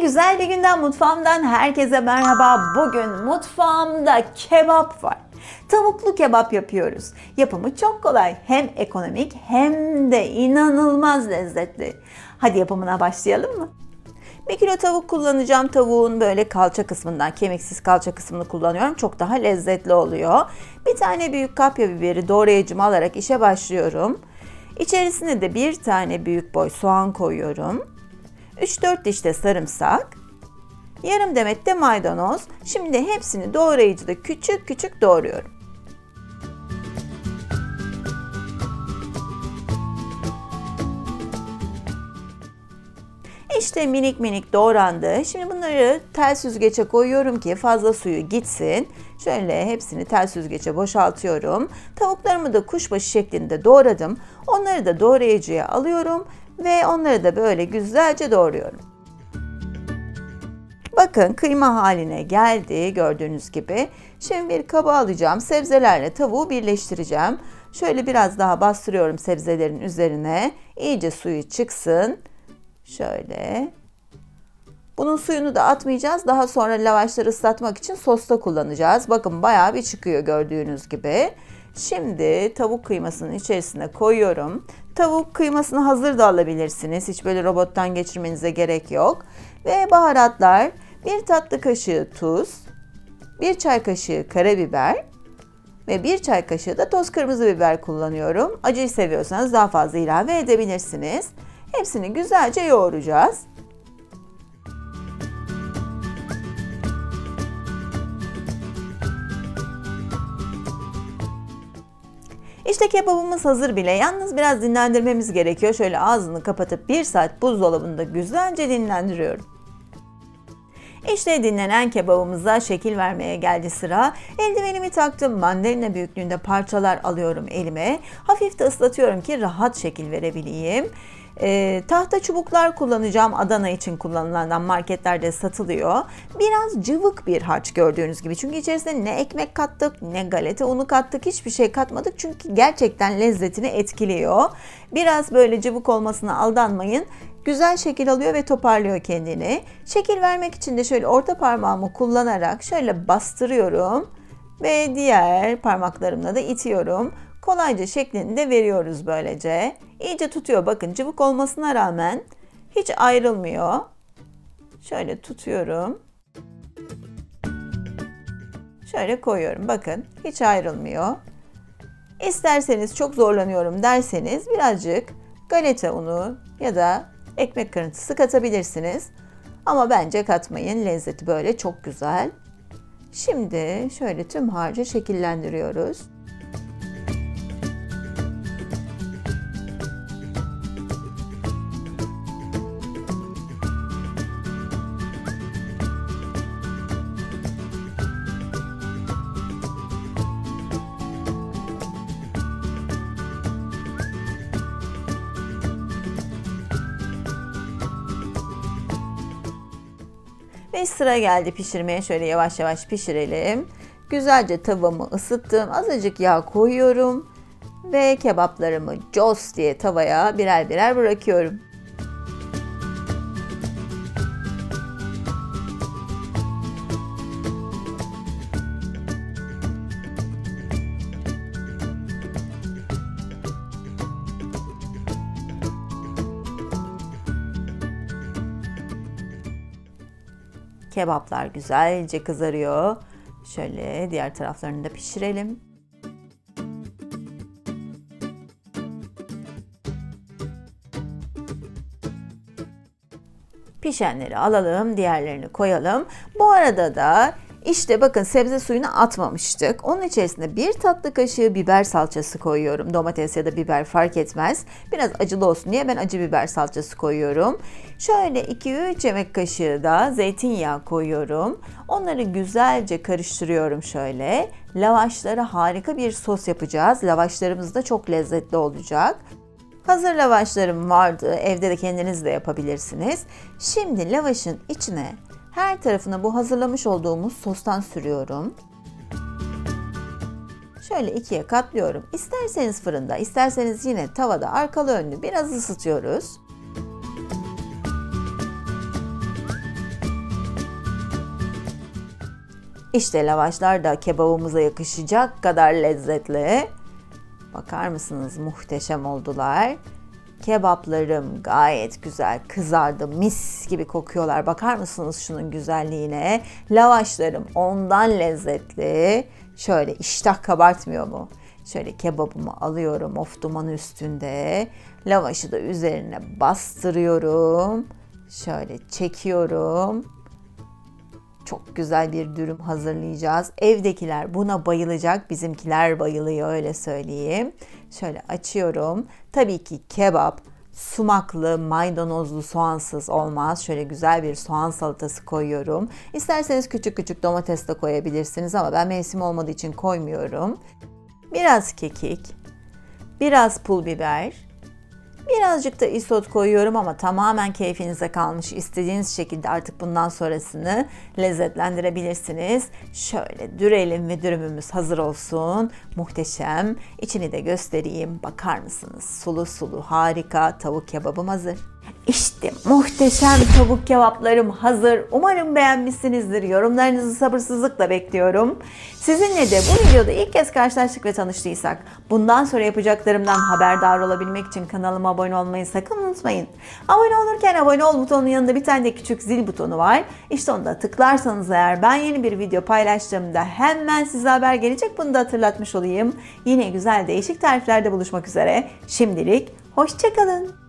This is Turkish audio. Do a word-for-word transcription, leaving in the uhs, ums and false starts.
güzel bir günden mutfağımdan herkese merhaba. Bugün mutfağımda kebap var. Tavuklu kebap yapıyoruz. Yapımı çok kolay. Hem ekonomik hem de inanılmaz lezzetli. Hadi yapımına başlayalım mı? Bir kilo tavuk kullanacağım. Tavuğun böyle kalça kısmından, kemiksiz kalça kısmını kullanıyorum. Çok daha lezzetli oluyor. Bir tane büyük kapya biberi doğrayıcıma alarak işe başlıyorum. İçerisine de bir tane büyük boy soğan koyuyorum. üç dört diş de sarımsak, yarım demet de maydanoz. Şimdi hepsini doğrayıcıda küçük küçük doğruyorum. İşte minik minik doğrandı. Şimdi bunları tel süzgece koyuyorum ki fazla suyu gitsin. Şöyle hepsini tel süzgece boşaltıyorum. Tavuklarımı da kuşbaşı şeklinde doğradım. Onları da doğrayıcıya alıyorum ve onları da böyle güzelce doğruyorum. Bakın kıyma haline geldi gördüğünüz gibi. Şimdi bir kaba alacağım. Sebzelerle tavuğu birleştireceğim. Şöyle biraz daha bastırıyorum sebzelerin üzerine. İyice suyu çıksın. Şöyle. Bunun suyunu da atmayacağız. Daha sonra lavaşları ıslatmak için sosta kullanacağız. Bakın bayağı bir çıkıyor gördüğünüz gibi. Şimdi tavuk kıymasının içerisine koyuyorum. Tavuk kıymasını hazır da alabilirsiniz. Hiç böyle robottan geçirmenize gerek yok. Ve baharatlar, bir tatlı kaşığı tuz, bir çay kaşığı karabiber ve bir çay kaşığı da toz kırmızı biber kullanıyorum. Acıyı seviyorsanız daha fazla ilave edebilirsiniz. Hepsini güzelce yoğuracağız. İşte kebabımız hazır bile. Yalnız biraz dinlendirmemiz gerekiyor. Şöyle ağzını kapatıp bir saat buzdolabında güzelce dinlendiriyorum. İşte dinlenen kebabımıza şekil vermeye geldi sıra. Eldivenimi taktım. Mandalina büyüklüğünde parçalar alıyorum elime. Hafif de ıslatıyorum ki rahat şekil verebileyim. E, tahta çubuklar kullanacağım. Adana için kullanılandan marketlerde satılıyor. Biraz cıvık bir harç gördüğünüz gibi. Çünkü içerisine ne ekmek kattık ne galeta unu kattık. Hiçbir şey katmadık. Çünkü gerçekten lezzetini etkiliyor. Biraz böyle cıvık olmasına aldanmayın. Güzel şekil alıyor ve toparlıyor kendini. Şekil vermek için de şöyle orta parmağımı kullanarak şöyle bastırıyorum. Ve diğer parmaklarımla da itiyorum. Kolayca şeklini de veriyoruz böylece. İyice tutuyor. Bakın cıvık olmasına rağmen hiç ayrılmıyor. Şöyle tutuyorum. Şöyle koyuyorum. Bakın hiç ayrılmıyor. İsterseniz çok zorlanıyorum derseniz birazcık galeta unu ya da ekmek kırıntısı katabilirsiniz. Ama bence katmayın. Lezzeti böyle çok güzel. Şimdi şöyle tüm harcı şekillendiriyoruz. Ve sıra geldi pişirmeye. Şöyle yavaş yavaş pişirelim. Güzelce tavamı ısıttım. Azıcık yağ koyuyorum. Ve kebaplarımı cos diye tavaya birer birer bırakıyorum. Kebaplar güzelce kızarıyor. Şöyle diğer taraflarını da pişirelim. Pişenleri alalım, diğerlerini koyalım. Bu arada da işte bakın sebze suyunu atmamıştık. Onun içerisine bir tatlı kaşığı biber salçası koyuyorum. Domates ya da biber fark etmez. Biraz acılı olsun diye ben acı biber salçası koyuyorum. Şöyle iki üç yemek kaşığı da zeytinyağı koyuyorum. Onları güzelce karıştırıyorum şöyle. Lavaşlara harika bir sos yapacağız. Lavaşlarımız da çok lezzetli olacak. Hazır lavaşlarım vardı. Evde de kendiniz de yapabilirsiniz. Şimdi lavaşın içine her tarafına bu hazırlamış olduğumuz sostan sürüyorum. Şöyle ikiye katlıyorum. İsterseniz fırında, isterseniz yine tavada arkalı önlü biraz ısıtıyoruz. İşte lavaşlar da kebabımıza yakışacak kadar lezzetli. Bakar mısınız, muhteşem oldular. Kebaplarım gayet güzel kızardı, mis gibi kokuyorlar. Bakar mısınız şunun güzelliğine? Lavaşlarım ondan lezzetli. Şöyle iştah kabartmıyor mu? Şöyle kebabımı alıyorum of dumanı üstünde. Lavaşı da üzerine bastırıyorum. Şöyle çekiyorum. Çok güzel bir dürüm hazırlayacağız. Evdekiler buna bayılacak. Bizimkiler bayılıyor, öyle söyleyeyim. Şöyle açıyorum. Tabii ki kebap sumaklı, maydanozlu, soğansız olmaz. Şöyle güzel bir soğan salatası koyuyorum. İsterseniz küçük küçük domates de koyabilirsiniz ama ben mevsim olmadığı için koymuyorum. Biraz kekik, biraz pul biber, birazcık da isot koyuyorum ama tamamen keyfinize kalmış. İstediğiniz şekilde artık bundan sonrasını lezzetlendirebilirsiniz. Şöyle dürelim ve dürümümüz hazır olsun. Muhteşem. İçini de göstereyim. Bakar mısınız? Sulu sulu harika tavuk kebabım hazır. İşte muhteşem tavuk kebaplarım hazır. Umarım beğenmişsinizdir. Yorumlarınızı sabırsızlıkla bekliyorum. Sizinle de bu videoda ilk kez karşılaştık ve tanıştıysak, bundan sonra yapacaklarımdan haberdar olabilmek için kanalıma abone olmayı sakın unutmayın. Abone olurken abone ol butonunun yanında bir tane de küçük zil butonu var. İşte onu da tıklarsanız eğer ben yeni bir video paylaştığımda hemen size haber gelecek. Bunu da hatırlatmış olayım. Yine güzel değişik tariflerde buluşmak üzere. Şimdilik hoşça kalın.